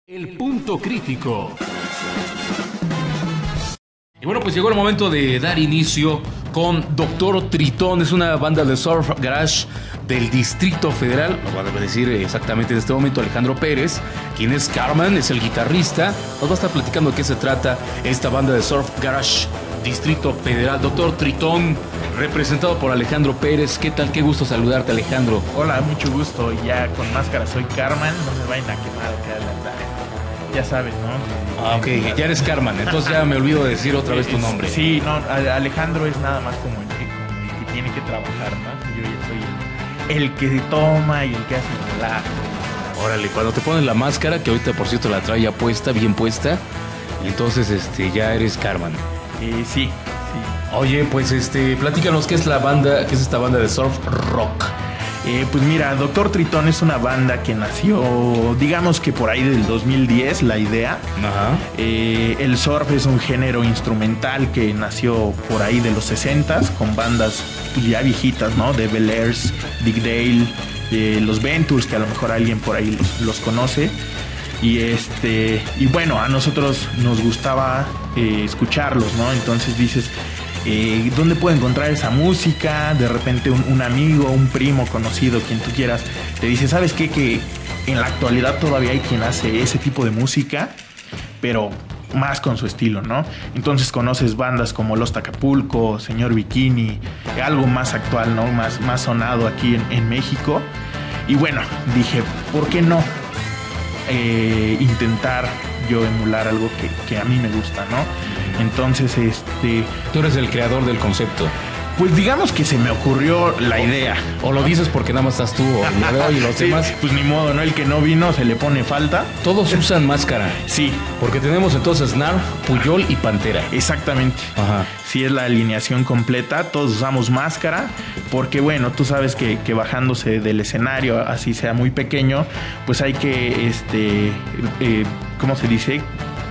El punto crítico. Y bueno, pues llegó el momento de dar inicio con Doctor Tritón. Es una banda de surf garage del Distrito Federal. Nos va a decir exactamente en este momento Alejandro Pérez, quien es Carmen, es el guitarrista. Nos va a estar platicando de qué se trata esta banda de surf garage Distrito Federal. Doctor Tritón, representado por Alejandro Pérez. ¿Qué tal? Qué gusto saludarte, Alejandro. Hola, mucho gusto. Ya con máscara soy Carmen. No me vayan a quemar acá la... Ya sabes, ¿no? Ah, ok, ya eres Carmen. Entonces ya me olvido de decir otra vez tu nombre. Sí, no, Alejandro es nada más como el que tiene que trabajar, ¿no? Yo ya soy el que toma y el que hace el relajo. Órale, cuando te pones la máscara, que ahorita por cierto la trae ya puesta, bien puesta, entonces ya eres Carmen. Sí. Oye, pues platícanos qué es la banda, qué es esta banda de surf rock. Pues mira, Doctor Tritón es una banda que nació, digamos que por ahí del 2010, la idea. Ajá. El surf es un género instrumental que nació por ahí de los 60s con bandas pues, ya viejitas, ¿no? De Bel Airs, Dick Dale, los Ventures, que a lo mejor alguien por ahí los conoce. Y bueno, a nosotros nos gustaba escucharlos, ¿no? Entonces dices, ¿dónde puedo encontrar esa música? De repente un amigo, un primo conocido, quien tú quieras, te dice, ¿sabes qué? Que en la actualidad todavía hay quien hace ese tipo de música, pero más con su estilo, ¿no? Entonces conoces bandas como Los Acapulco, Señor Bikini, algo más actual, ¿no? Más sonado aquí en México. Y bueno, dije, ¿por qué no intentar yo emular algo que a mí me gusta, ¿no? Entonces, Tú eres el creador del concepto. Pues digamos que se me ocurrió la idea. O lo dices porque nada más estás tú, o el de hoy y los sí, demás. Pues ni modo, ¿no? El que no vino se le pone falta. Todos usan máscara. Sí. Porque tenemos entonces Narf, Puyol y Pantera. Exactamente. Ajá. Sí, es la alineación completa. Todos usamos máscara. Porque bueno, tú sabes que bajándose del escenario, así sea muy pequeño, pues hay que, ¿cómo se dice?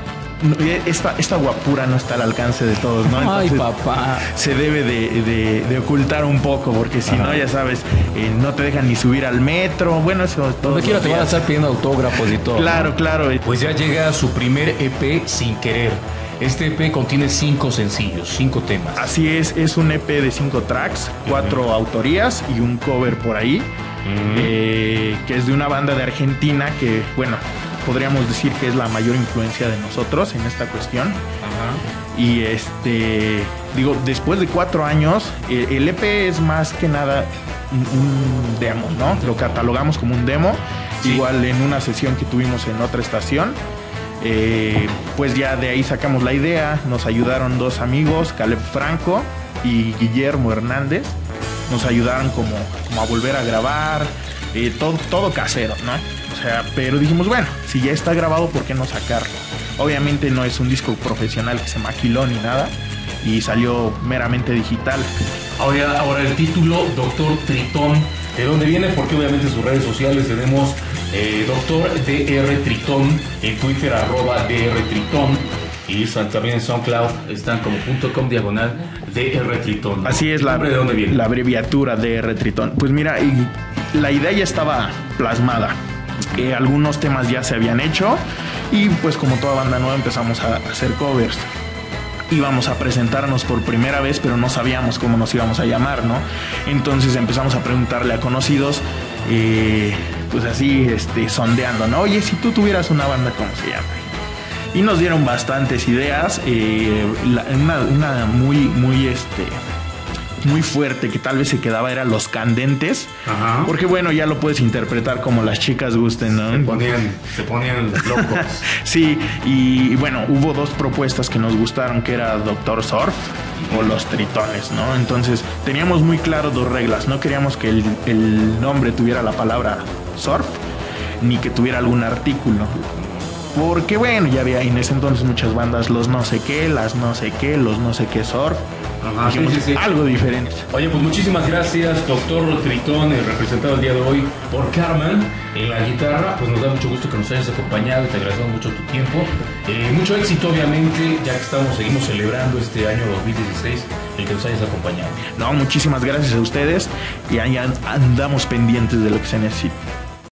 Esta guapura no está al alcance de todos, ¿no? Entonces, ay, papá. Se debe de ocultar un poco, porque si no, ya sabes, no te dejan ni subir al metro. Bueno, eso todo. Donde quiera te van a estar pidiendo autógrafos y todo. Claro, ¿no? claro. Pues ya llega su primer EP, Sin Querer. Este EP contiene 5 sencillos, 5 temas. Así es un EP de 5 tracks, 4 autorías y un cover por ahí, que es de una banda de Argentina que, bueno, podríamos decir que es la mayor influencia de nosotros en esta cuestión. Ajá. Y digo, después de 4 años, el EP es más que nada un demo, ¿no? Lo catalogamos como un demo. Sí. Igual en una sesión que tuvimos en otra estación, pues ya de ahí sacamos la idea. Nos ayudaron 2 amigos, Caleb Franco y Guillermo Hernández. Nos ayudaron como a volver a grabar, todo casero, ¿no? O sea, pero dijimos, bueno, si ya está grabado, ¿por qué no sacarlo? Obviamente no es un disco profesional que se maquiló ni nada, y salió meramente digital. Ahora el título, Doctor Tritón, ¿de dónde viene? Porque obviamente en sus redes sociales tenemos Doctor DR Tritón, en Twitter @DR Tritón, y también en SoundCloud están como .com/DR Tritón. Así es, ¿De dónde viene? La abreviatura DR Tritón. Pues mira, la idea ya estaba plasmada. Algunos temas ya se habían hecho y pues como toda banda nueva empezamos a hacer covers. Íbamos a presentarnos por primera vez, pero no sabíamos cómo nos íbamos a llamar, ¿no? Entonces empezamos a preguntarle a conocidos, pues así, sondeando, ¿no? Oye, si tú tuvieras una banda, ¿cómo se llama? Y nos dieron bastantes ideas, una muy fuerte que tal vez se quedaba era Los Candentes. Ajá. Porque bueno, ya lo puedes interpretar como las chicas gusten, ¿no? Se ponían locos. Sí, y bueno, hubo 2 propuestas que nos gustaron, que era Doctor Surf o Los Tritones, ¿no? Entonces teníamos muy claro 2 reglas. No queríamos que el nombre tuviera la palabra surf, ni que tuviera algún artículo. Porque bueno, ya había en ese entonces muchas bandas, los no sé qué, las no sé qué, los no sé qué surf. Ajá, sí. Algo diferente. Oye, pues muchísimas gracias, Doctor Tritón, representado el día de hoy por Carmen en la guitarra. Pues nos da mucho gusto que nos hayas acompañado, te agradecemos mucho tu tiempo. Mucho éxito, obviamente, ya que seguimos celebrando este año 2016, el que nos hayas acompañado. No, muchísimas gracias a ustedes y ahí andamos pendientes de lo que se necesite.